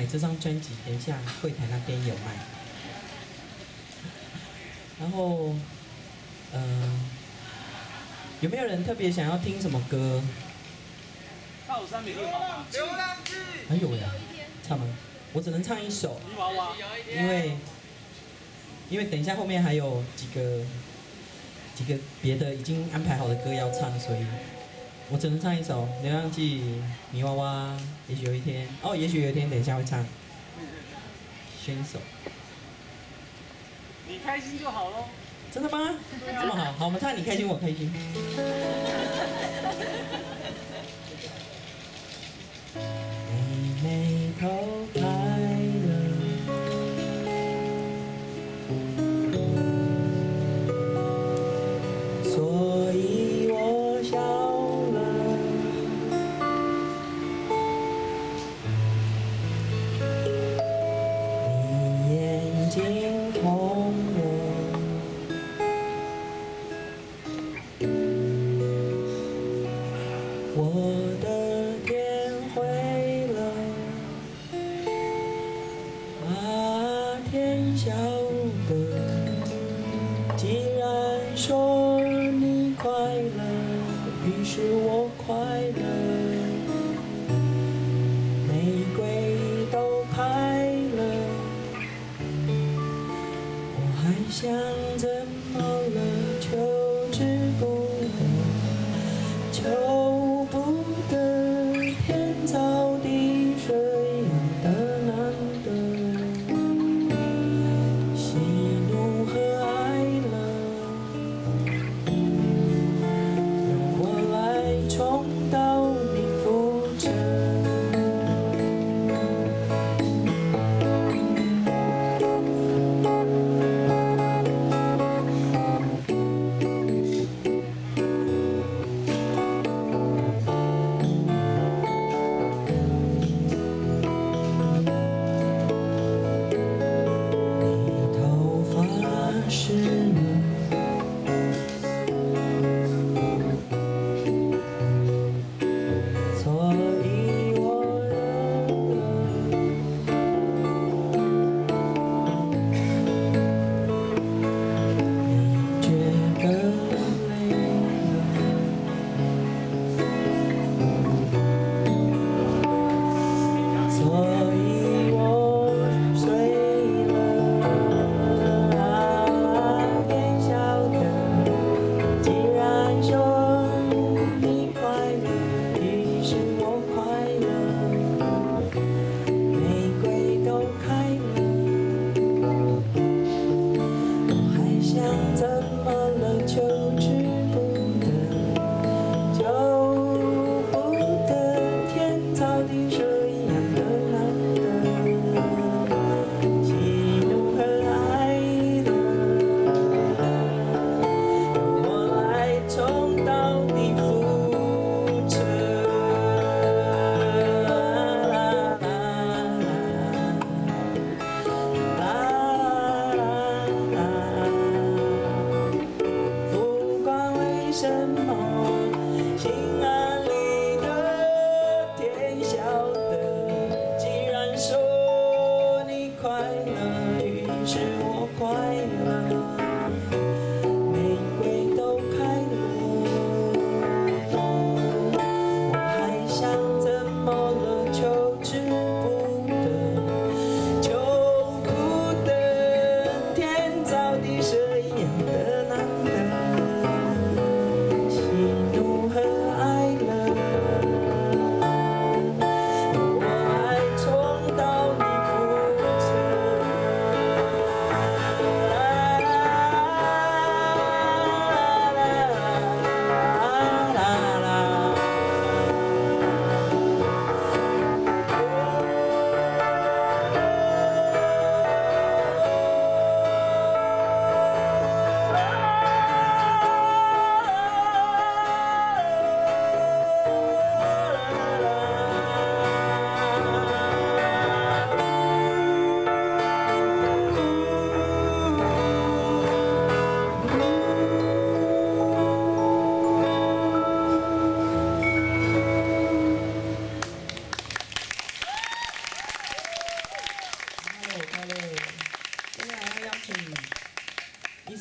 买这张专辑，等一下柜台那边有卖。然后，有没有人特别想要听什么歌？ 大武山美丽华吗？流浪记。 还有呀，唱吗？我只能唱一首， 泥娃娃。 因为等一下后面还有几个别的已经安排好的歌要唱，所以我只能唱一首《流浪记》、泥娃娃。也许有一天，也许有一天，等一下会唱。选一首。 你开心就好咯。 真的吗？ 对啊。 这么好，好，我们唱你开心，我开心。妹妹偷拍了，所以我笑了。你眼睛红了。我的天灰了，天晓得。既然说你快乐，于是我快乐。玫瑰都开了，我还想怎么了，求之不得，求不得，天造地设一样的难得，喜怒和哀乐，让我来重蹈你覆辙。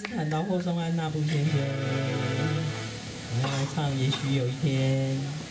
坦岛或松安那部先生，我要来唱《也许有一天》。